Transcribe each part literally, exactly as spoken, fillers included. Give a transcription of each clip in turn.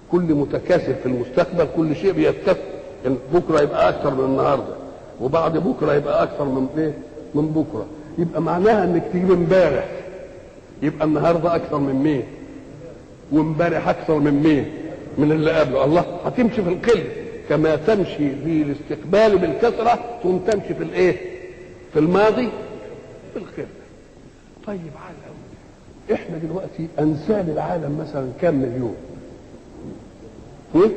كل متكاثر في المستقبل كل شيء بيتكاثر، بكره يبقى اكثر من النهارده وبعد بكره يبقى اكثر من ايه؟ من بكره. يبقى معناها انك تجيب امبارح يبقى النهارده اكثر من مين؟ وامبارح اكثر من مين؟ من اللي قبله. الله هتمشي في القله كما تمشي في الاستقبال بالكثره ثم تمشي في الايه؟ في الماضي في القله. طيب على الأول احنا دلوقتي انسان العالم مثلا كم مليون؟ ايه؟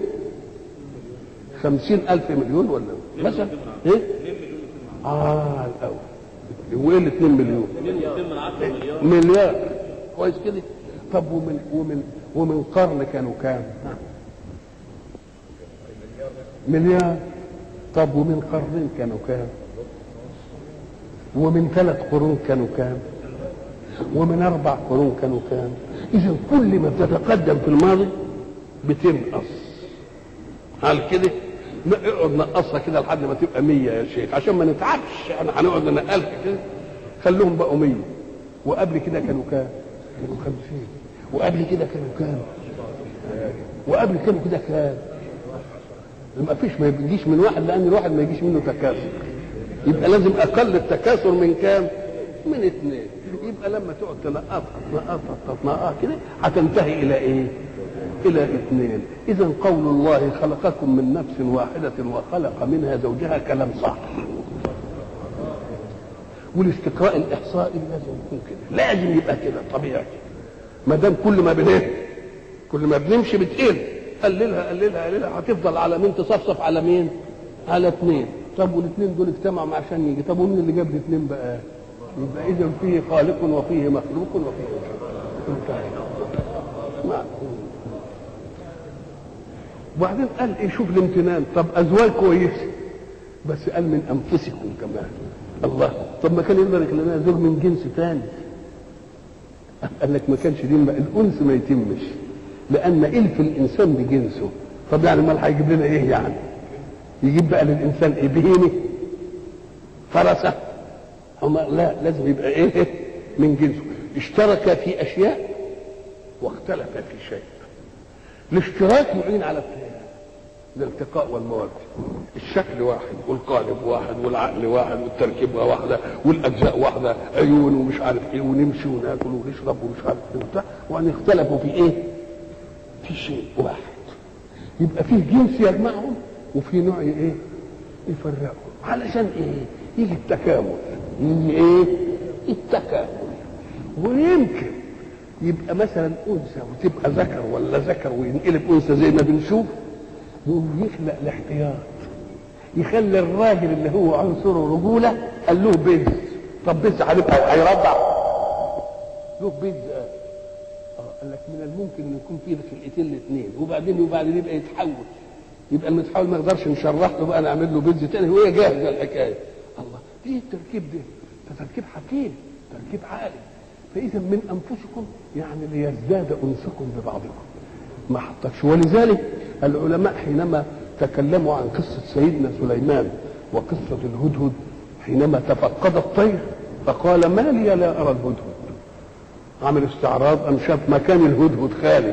خمسين ألف مليون ولا مثلا؟ ايه؟ اه الاول وايه الاثنين مليون؟ مليار. كويس كده. طب ومن ومن ومن قرن كانوا كام؟ مليار. طب ومن قرنين كانوا كام؟ ومن ثلاث قرون كانوا كام؟ ومن اربع قرون كانوا كام؟ اذا كل ما بتتقدم في الماضي بتنقص. هل كده؟ اقعد نقصها كده لحد ما تبقى مية يا شيخ عشان ما نتعبش. احنا هنقعد ننقلها كده خلوهم بقوا مية. وقبل كده كانوا كام؟ كانوا خمسين. وقبل كده كانوا كام؟ وقبل كانوا كده كام؟ ما فيش ما يجيش من واحد لان الواحد ما يجيش منه تكاثر. يبقى لازم اقل التكاثر من كام؟ من اثنين. يبقى لما تقعد تنقطها تنقطها تنقطها كده هتنتهي الى ايه؟ الى اثنين. اذا قول الله خلقكم من نفس واحده وخلق منها زوجها كلام صح. والاستقراء الاحصائي لازم يكون كده، لازم يبقى كده طبيعي. ما دام كل ما بنيه كل ما بنمشي بتقل، قللها قللها قللها هتفضل على مين؟ تصفصف على مين؟ على اثنين. طب والاثنين دول اجتمعوا عشان يجي، طب ومين اللي جاب الاثنين بقى؟ يبقى اذا فيه خالق وفيه مخلوق وفيه انتهى. وبعدين قال ايه؟ شوف الامتنان. طب ازواج كويسه بس قال من انفسكم كمان. الله، طب ما كان يقدر يخلي لنا زوج من جنس ثاني. قال لك ما كانش دي الانس ما يتمش لان الف الانسان بجنسه. طب يعني امال هيجيب لنا ايه يعني؟ يجيب بقى للانسان ايه؟ بهيمه فرسه؟ هما لا، لازم يبقى ايه؟ من جنسه. اشترك في اشياء واختلف في شيء. الاشتراك يعين على الالتقاء والمواد. الشكل واحد والقالب واحد والعقل واحد والتركيبه واحده والاجزاء واحده، عيون ومش عارف ايه، ونمشي وناكل ونشرب ومش عارف ايه وبتاع، وان اختلفوا في ايه؟ في شيء واحد. يبقى فيه جنس يجمعهم وفي نوع ايه؟ يفرقهم. علشان ايه؟ يجي التكامل. يجي ايه؟ التكامل. ويمكن يبقى مثلا انثى وتبقى ذكر ولا ذكر وينقلب انثى زي ما بنشوف، يقوم يخلق الاحتياط، يخلي الراجل اللي هو عنصره رجوله قال له بنت. طب بنت هيبقى هيرضع له بنت. اه قال لك من الممكن ان يكون فيه خلقتين الاثنين وبعدين وبعدين يبقى يتحول. يبقى المتحول ما نقدرش نشرح له بقى نعمل له بنت ثاني وهي جاهزه الحكايه. الله، ايه التركيب ده؟ ده تركيب حكيم، تركيب عالي. فاذا من انفسكم يعني ليزداد انسكم ببعضكم. ما حطكش. ولذلك العلماء حينما تكلموا عن قصه سيدنا سليمان وقصه الهدهد حينما تفقد الطير فقال ما لي لا ارى الهدهد. عمل استعراض ام شاف مكان الهدهد خارج.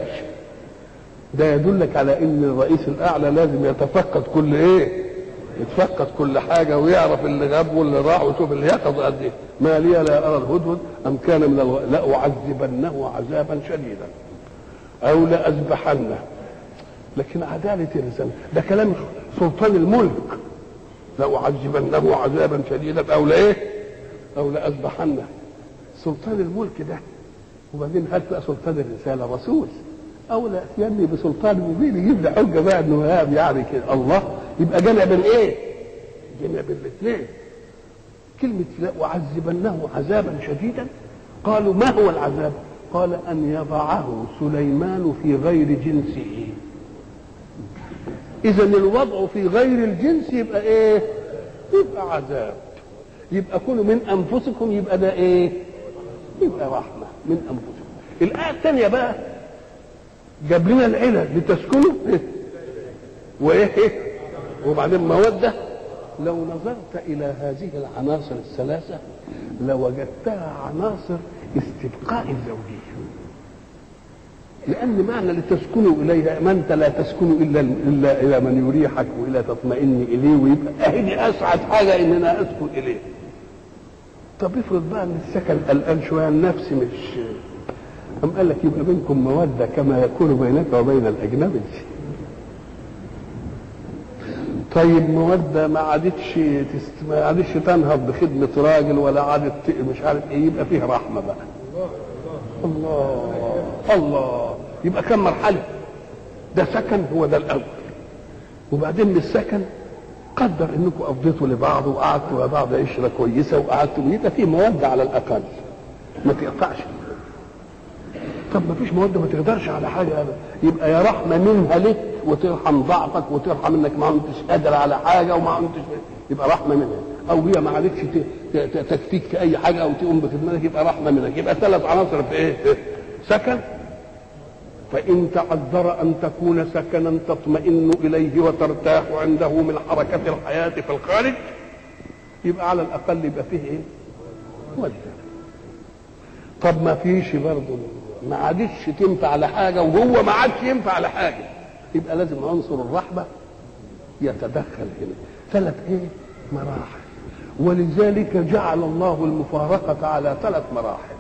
ده يدلك على ان الرئيس الاعلى لازم يتفقد كل ايه؟ يتفقد كل حاجه ويعرف اللي غاب واللي راح ويشوف اللي يقظ قد ايه. ما لي لا ارى الهدهد ام كان من الغ... لاعذبنه عذابا شديدا او لاذبحنه. لكن عداله الانسان ده كلام سلطان الملك. لاعذبنه عذابا شديدا او لايه؟ او لاذبحنه. سلطان الملك ده. وبعدين هات بقى سلطان الرساله رسول او لا ياتيني بسلطان مبين يجيب لي حجه بقى انه هاب يعني كده. الله، يبقى جمع بين ايه؟ جمع بين الاثنين. كلمه لاعذبنه عذابا شديدا. قالوا ما هو العذاب؟ قال ان يضعه سليمان في غير جنسه. اذا الوضع في غير الجنس يبقى ايه؟ يبقى عذاب. يبقى كونوا من انفسكم يبقى ده ايه؟ يبقى رحمه من انفسكم. الايه الثانيه بقى جاب لنا العلل لتسكنوا إيه؟ وايه؟ وبعدين موده. لو نظرت الى هذه العناصر الثلاثه لوجدتها عناصر استبقاء الزوجيه. لأن معنى لتسكنوا إليها، ما أنت لا تسكن إلا إلا إلى من يريحك وإلى تطمئن إليه، ويبقى أهدي أسعد حاجة إن أنا أسكن إليه. طب افرض بقى إن السكن قلقان شوية، النفس مش، أم قال لك يبقى بينكم مودة كما يكون بينك وبين الأجنبي. طيب مودة ما عادتش تست... ما عادتش تنهض بخدمة راجل ولا عادت مش عارف إيه، يبقى فيه رحمة بقى. الله الله، يبقى كم مرحلة؟ ده سكن، هو ده الأول، وبعدين من السكن قدر انكم قضيتوا لبعض وقعدتوا مع بعض عشرة كويسة وقعدتوا، يبقى في مودة على الأقل، ما تقطعش. طب ما فيش مودة، ما تقدرش على حاجة، يبقى يا رحمة منها لك وترحم ضعفك وترحم انك ما انتش قادر على حاجة وما انتش، يبقى رحمة منها. او هي ما عادتش تكفيك في اي حاجة او تقوم بخدمتك، يبقى رحمة منك. يبقى ثلاث عناصر في ايه؟ سكن. فإن تعذر أن تكون سكنا تطمئن إليه وترتاح عنده من حركة الحياة في الخارج، يبقى على الأقل يبقى فيه إيه؟ مودة. طب ما فيش برضه، ما عادش تنفع على حاجة وهو ما عادش ينفع على حاجة، يبقى لازم عنصر الرحمة يتدخل هنا. ثلاث إيه؟ مراحل. ولذلك جعل الله المفارقة على ثلاث مراحل.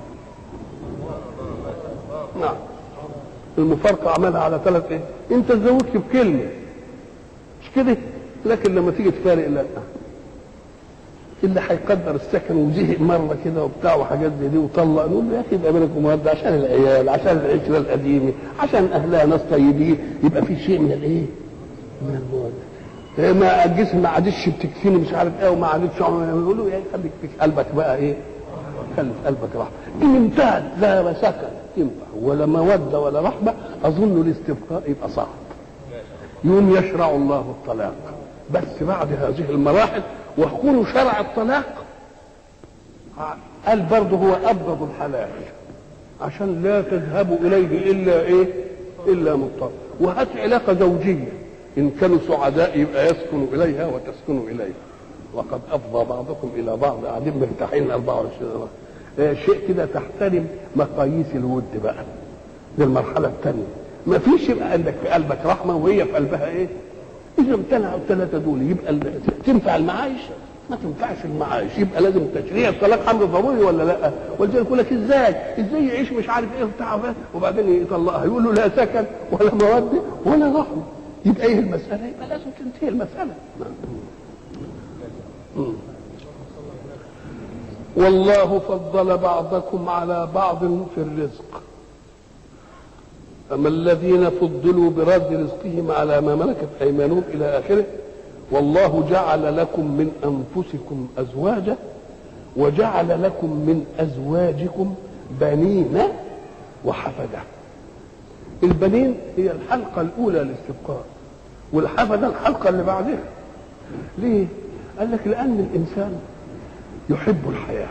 نعم، المفارقة عملها على ثلاث ايه؟ انت تزوجت بكلمة مش كده، لكن لما تيجي تفارق لا، اللي هيقدر السكن وزهق مرة كده وبتاع وحاجات زي دي وطلق، نقول له يا اخي يبقى بينكم مودة عشان العيال، عشان العشرة القديمة، عشان اهلها ناس طيبين، يبقى في شيء من الايه؟ من المودة. ما الجسم ما عادش بتكفيني مش عارف ايه وما عادش، يقول له يا اخي خليك في قلبك بقى ايه؟ خلي في قلبك رحمة. ان انتهت لا سكن ينفع ولا مودة ولا رحمة، أظن الاستبقاء يبقى صعب. يوم يشرع الله الطلاق، بس بعد هذه المراحل. وكونوا شرع الطلاق قال برضه هو أبغض الحلال، عشان لا تذهبوا إليه إلا إيه؟ إلا مضطر. وهات علاقة زوجية، إن كانوا سعداء يبقى يسكنوا إليها وتسكنوا إليها، وقد أفضى بعضكم إلى بعض قاعدين مرتاحين أربعة وعشرين سنة. شيء كده تحترم مقاييس الود بقى. دي المرحلة الثانية. ما فيش يبقى عندك في قلبك رحمة وهي في قلبها ايه؟ إذا امتنعوا الثلاثة دول يبقى تنفع المعايش؟ ما تنفعش المعايش، يبقى لازم تشريع الطلاق أمر ضروري ولا لا؟ ولذلك يقول لك ازاي؟ ازاي يعيش مش عارف ايه وبتاع وبعدين يطلقها، يقول له لا سكن ولا مودة ولا رحمة. يبقى ايه المسألة؟ يبقى لازم تنتهي المسألة. والله فضل بعضكم على بعض في الرزق، أما الذين فضلوا برد رزقهم على ما ملكت أيمانهم إلى آخره. والله جعل لكم من أنفسكم أزواجا وجعل لكم من أزواجكم بنين وحفدة. البنين هي الحلقة الأولى للاستبقاء، والحفدة الحلقة اللي بعدها. ليه؟ قال لك لأن الإنسان يحب الحياة،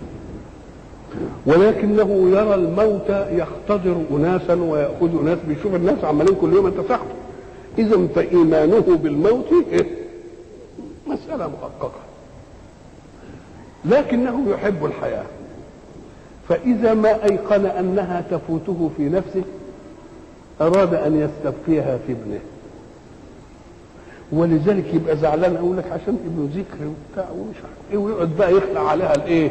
ولكنه يرى الموت يختضر أناسا ويأخذ أناس، بيشوف الناس عمالين كل يوم يتساقطوا. إذا فإيمانه بالموت مسألة محققة، لكنه يحب الحياة. فإذا ما أيقن أنها تفوته في نفسه أراد أن يستبقيها في ابنه، ولذلك يبقى زعلان أقول لك عشان ابنه ذكر وبتاع ومش عارف إيه، ويقعد بقى يخلع عليها الإيه؟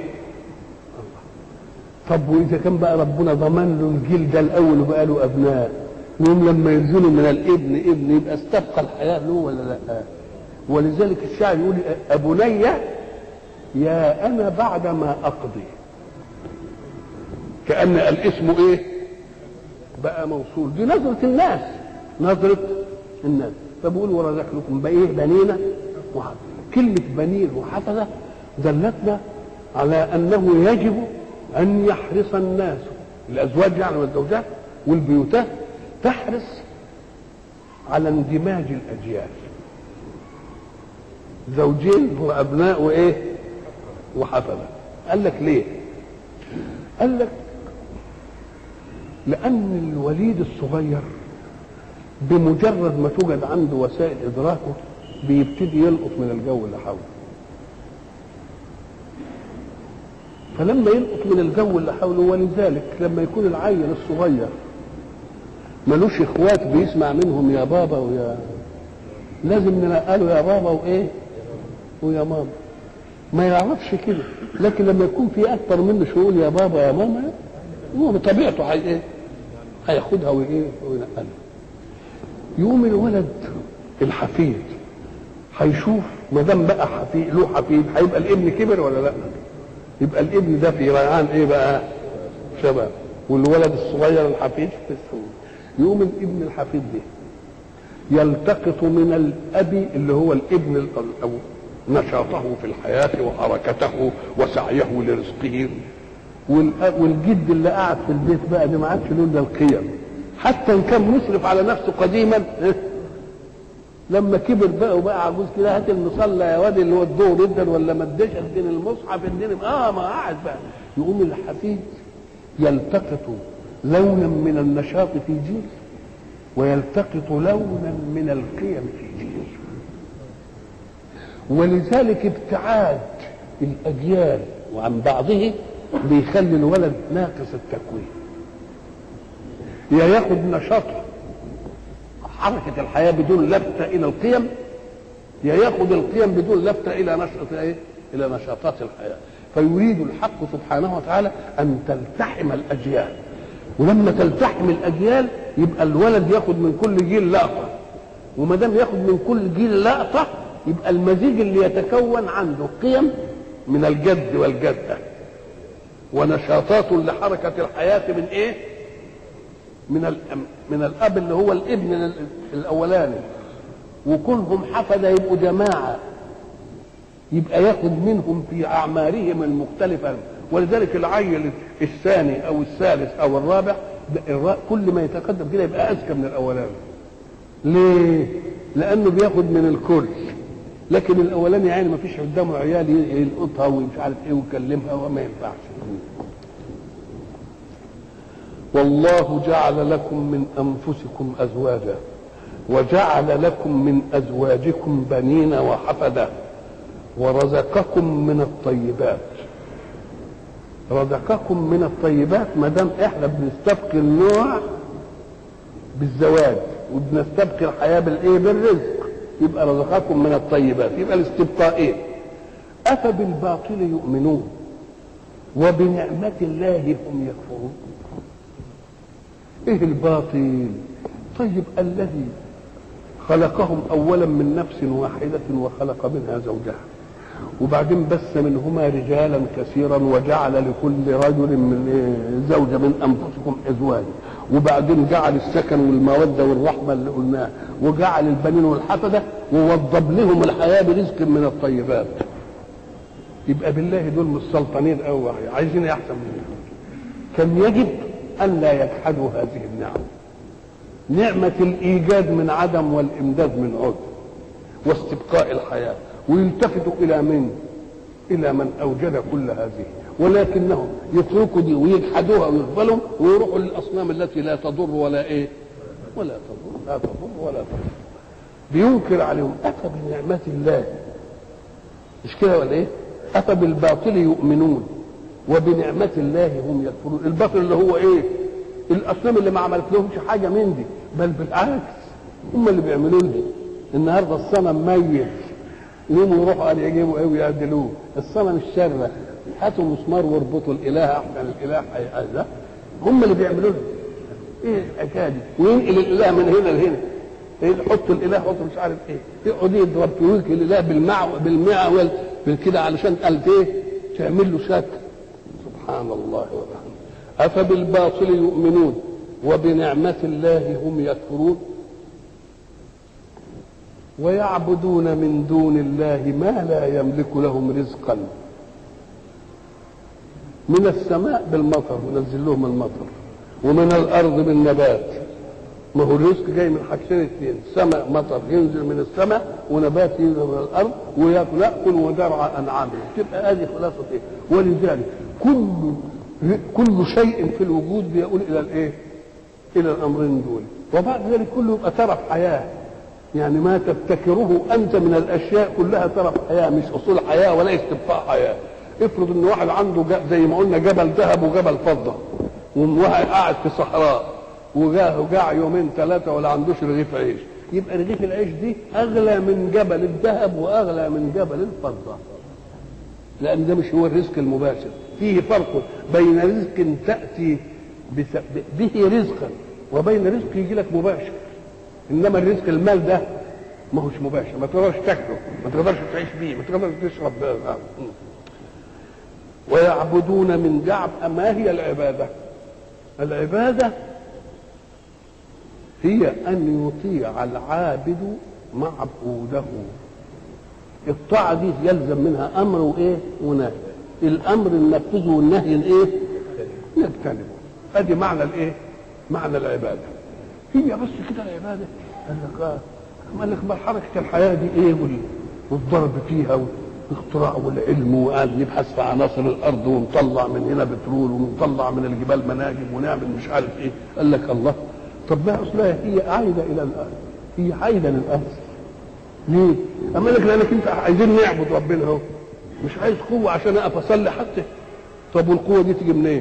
طب وإذا كان بقى ربنا ضمن له الجيل ده الأول وبقى له أبناء، وهم لما ينزلوا من الابن ابن يبقى استبقى الحياة له ولا لا؟ ولذلك الشاعر يقول أبني يا أنا بعد ما أقضي، كأن الاسم إيه؟ بقى موصول. دي نظرة الناس، نظرة الناس. فبقول ورزق لكم بإيه؟ بنينا وحفظة. كلمة بنين وحفظة دلتنا على أنه يجب أن يحرص الناس، الأزواج يعني والزوجات والبيوتات، تحرص على اندماج الأجيال. زوجين وأبناء وإيه؟ وحفظة. قال لك ليه؟ قال لك لأن الوليد الصغير بمجرد ما توجد عنده وسائل إدراكه بيبتدي يلقط من الجو اللي حوله. فلما يلقط من الجو اللي حوله، ولذلك لما يكون العيل الصغير ملوش اخوات بيسمع منهم يا بابا ويا لازم نقاله يا بابا وايه ويا ماما، ما يعرفش كده. لكن لما يكون في اكتر منه شو يقول يا بابا يا ماما هو بطبيعته هي ايه هياخدها وايه وينقلها. يقوم الولد الحفيد هيشوف ما دام بقى حفيد له حفيد هيبقى الابن كبر ولا لا؟ يبقى الابن ده في ريعان ايه بقى؟ شباب. والولد الصغير الحفيد في السور. يقوم الابن الحفيد ده يلتقط من الاب اللي هو الابن الاول نشاطه في الحياه وحركته وسعيه لرزقه، والجد اللي قاعد في البيت بقى ده ما عادش له الا القيم، حتى ان كان مسرف على نفسه قديما لما كبر بقى وبقى عجوز كده هات المصلى يا واد اللي هو الظهر جدا ولا ما اديش اديني المصحف اديني اه ما قاعد بقى. يقوم الحفيد يلتقط لونا من النشاط في جيل ويلتقط لونا من القيم في جيل، ولذلك ابتعاد الاجيال وعن بعضه بيخلي الولد ناقص التكوين، يا ياخد نشاط حركه الحياه بدون لفته الى القيم، يا ياخد القيم بدون لفته الى نشاط ايه؟ الى نشاطات الحياه. فيريد الحق سبحانه وتعالى ان تلتحم الاجيال، ولما تلتحم الاجيال يبقى الولد ياخد من كل جيل لقطه، وما دام ياخد من كل جيل لقطه يبقى المزيج اللي يتكون عنده قيم من الجد والجده ونشاطات لحركه الحياه من ايه؟ من الأم من الاب اللي هو الابن الاولاني، وكونهم حفظه يبقوا جماعه يبقى ياخد منهم في اعمارهم المختلفه. ولذلك العيل الثاني او الثالث او الرابع كل ما يتقدم كده يبقى اذكى من الاولاني. ليه؟ لانه بياخد من الكل، لكن الاولاني يعني ما فيش قدامه عيال يلقطها ومش عارف ايه ويكلمها وما ينفعش. والله جعل لكم من انفسكم ازواجا وجعل لكم من ازواجكم بنين وحفدا ورزقكم من الطيبات. رزقكم من الطيبات ما دام احنا بنستبقي النوع بالزواج وبنستبقي الحياه بالايه؟ بالرزق، يبقى رزقكم من الطيبات، يبقى الاستبقاء ايه؟ افبالباطل يؤمنون وبنعمه الله هم يكفرون. ايه الباطل؟ طيب الذي خلقهم اولا من نفس واحده وخلق منها زوجها وبعدين بث منهما رجالا كثيرا وجعل لكل رجل من زوجه من انفسكم ازواجا وبعدين جعل السكن والموده والرحمه اللي قلناها وجعل البنين والحفده ووضب لهم الحياه برزق من الطيبات. يبقى بالله دول مستلطنين قوي عايزين احسن منهم. كان يجب ان لا يجحدوا هذه النعم، نعمه الايجاد من عدم والامداد من عدم واستبقاء الحياه، ويلتفتوا الى من؟ الى من اوجد كل هذه، ولكنهم يتركوا دي ويجحدوها ويقبلوا ويروحوا للاصنام التي لا تضر ولا ايه؟ ولا تضر لا تضر ولا تضر. بينكر عليهم اتى بنعمه الله، مش كده ولا ايه؟ اتى بالباطل يؤمنون وبنعمه الله هم يكفرون. الباطل اللي هو ايه؟ الاصنام اللي ما عملت لهمش حاجه من دي، بل بالعكس هم اللي بيعملوا لي. النهارده الصنم ميت يقوموا يروحوا قال يجيبوا ايه ويعدلوه. الصنم الشره هاتوا مسمار واربطوا الاله احسن الاله هيأذى. هم اللي بيعملوا له ايه الحكايه دي؟ وينقل الاله من هنا لهنا، يحطوا الاله يحطوا مش عارف ايه، يقعد يضرب في الاله بالمع بالمعول بالكده علشان قالت ايه؟ تعمل له شك. سبحان الله وبحمده. افبالباطل يؤمنون وبنعمه الله هم يكفرون ويعبدون من دون الله ما لا يملك لهم رزقا. من السماء بالمطر ونزل لهم المطر، ومن الارض بالنبات. ما هو الرزق جاي من حاجتين اثنين، سماء مطر ينزل من السماء ونبات ينزل من الارض وياكل ياكل وزرع انعامه. تبقى هذه خلاصه ايه؟ ولذلك كل كل شيء في الوجود بيقول الى الايه؟ الى الامرين دول. وبعد ذلك كله يبقى ترف حياه، يعني ما تبتكره انت من الاشياء كلها ترف حياه، مش اصول حياه ولا استبقاء حياه. افرض ان واحد عنده زي ما قلنا جبل ذهب وجبل فضه وواحد قاعد في صحراء، وجاه وجاع يومين ثلاثه ولا عندوش رغيف عيش، يبقى رغيف العيش دي اغلى من جبل الذهب واغلى من جبل الفضه، لان ده مش هو الرزق المباشر. فيه فرق بين رزق تاتي به رزقا وبين رزق يجي لك مباشر. انما الرزق المال ده ما هوش مباشر، ما تقدرش تاكله، ما تقدرش تعيش بيه، ما تقدرش تشرب بيه. ويعبدون من جعب. ما هي العباده؟ العباده هي ان يطيع العابد معبوده. الطاعه دي يلزم منها امر وايه ونهي. الامر ننفذه والنهي الايه نجتنبه. ادي معنى الايه معنى العباده. هي بس كده العباده؟ قال لك اه قال لك ما حركه الحياه دي ايه والضرب فيها والاختراع والعلم، وقال نبحث في عناصر الارض ونطلع من هنا بترول ونطلع من الجبال مناجم ونعمل مش عارف ايه. قال لك الله، طب ما اصلها هي عايده الى الارض، هي عايده للارض ليه؟ اما لك لانك انت عايزين نعبد ربنا اهو، مش عايز قوه عشان اقف اصلي حتى. طب والقوه دي تيجي منين؟ إيه؟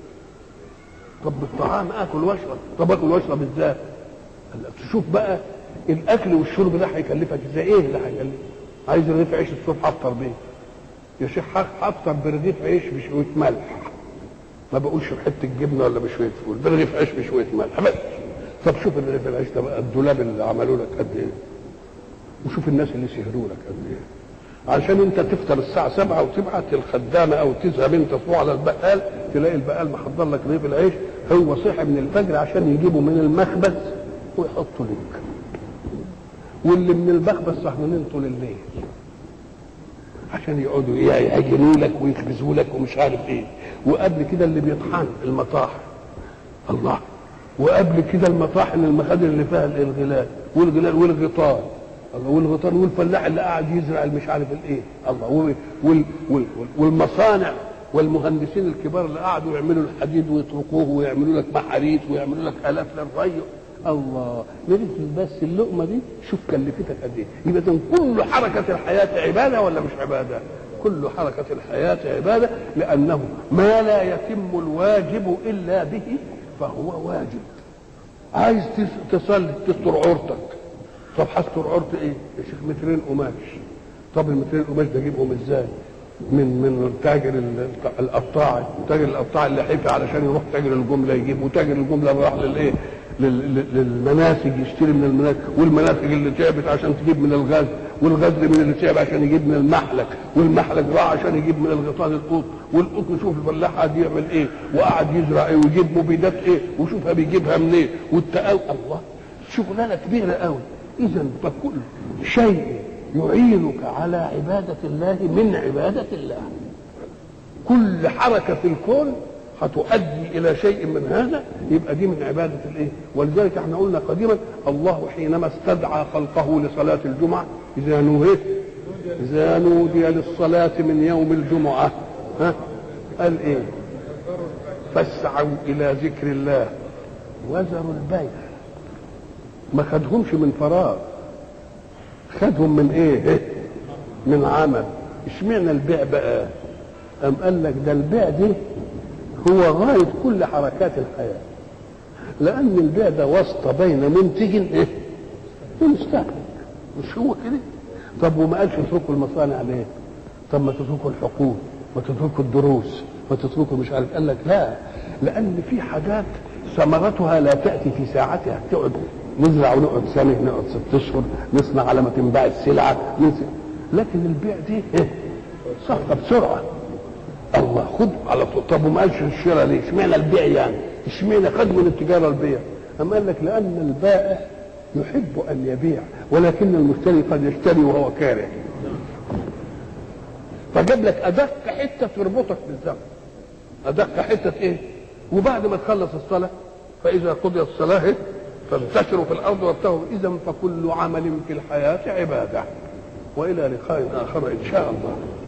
طب بالطعام اكل واشرب. طب اكل واشرب ازاي؟ تشوف بقى الاكل والشرب ده هيكلفك ازاي؟ ايه اللي هيكلفك؟ عايز رغيف عيش الصبح افطر بيه يا شيخ، افطر برغيف عيش بشويه ملح، ما بقولش بحته جبنه ولا بشويه فول، برغيف عيش بشويه ملح بس. طب شوف الرغيف العيش ده بقى الدولاب اللي عملوا لك قد ايه، وشوف الناس اللي سهروا لك قد ايه عشان انت تفطر الساعه سبعة وتبعت الخدامه او تذهب انت تروح على البقال تلاقي البقال محضر لك رغيف العيش، هو صحي من الفجر عشان يجيبه من المخبز ويحطه لك، واللي من المخبز صحنين طول الليل عشان يقعدوا يعجنوا لك ويخبزوا لك ومش عارف ايه. وقبل كده اللي بيطحن المطاحن الله، وقبل كده المطاحن المخادر اللي فيها الغلال والغلال والغطار الله، والغطار والفلاح اللي قاعد يزرع مش عارف الايه الله، وال وال والمصانع والمهندسين الكبار اللي قعدوا يعملوا الحديد ويطرقوه ويعملوا لك محاريت ويعملوا لك الاف للري. الله، نريد بس اللقمه دي شوف كلفتك قد ايه. يبقى كل حركه الحياه عباده ولا مش عباده؟ كل حركه الحياه عباده، لانه ما لا يتم الواجب الا به فهو واجب. عايز تصلي تستر عورتك، طب هستر عورتي ايه يا شيخ؟ مترين قماش. طب المترين القماش ده اجيبهم ازاي؟ من من تاجر القطاعي، تاجر القطاعي اللي حفي علشان يروح تاجر الجمله يجيب، وتاجر الجمله اللي راح للايه؟ للمناسج يشتري من المناسج، والمناسج اللي تعبت عشان تجيب من الغاز، والغزل من اللي تعب عشان يجيب من المحلك، والمحلك راح عشان يجيب من الغطاس القوط، والقوط نشوف الفلاح قاعد يعمل ايه وقعد يزرع ايه ويجيب مبيدات ايه وشوفها بيجيبها منين إيه والتقاوي. الله، شغلانه كبيره قوي. اذا فكل شيء يعينك على عباده الله من عباده الله. كل حركه في الكون هتؤدي الى شيء من هذا، يبقى دي من عباده الايه؟ ولذلك احنا قلنا قديما الله حينما استدعى خلقه لصلاه الجمعه اذا نودي اذا نودي للصلاه من يوم الجمعه ها قال ايه؟ فاسعوا الى ذكر الله وذروا البيع. ما خدهمش من فراغ، خدهم من ايه؟ من عمل. اشمعنى البيع بقى؟ قام قال لك ده البيع دي هو غاية كل حركات الحياة، لأن البيع ده واسطة بين منتج إيه؟ ومستهلك، مش هو كده؟ طب وما قالش اتركوا المصانع ليه؟ طب ما تتركوا الحقول، ما تتركوا الدروس، ما تتركوا مش عارف. قال لك لا، لأن في حاجات ثمرتها لا تأتي في ساعتها، تقعد نزرع ونقعد سنة، نقعد ست أشهر، نصنع على ما تنباع السلعة، لكن البيع دي إيه؟ صفقة بسرعة. الله، خد على طول. طب وما قالش الشراء ليه؟ اشمعنى البيع يعني؟ اشمعنى خد من التجاره البيع؟ اما قال لك لان البائع يحب ان يبيع، ولكن المشتري قد يشتري وهو كاره. فجاب لك ادق حته تربطك بالزمن، ادق حته ايه؟ وبعد ما تخلص الصلاه فاذا قضيت الصلاه فانتشروا في الارض وابتغوا. اذا فكل عمل في الحياه عباده. والى لقاء اخر ان شاء الله.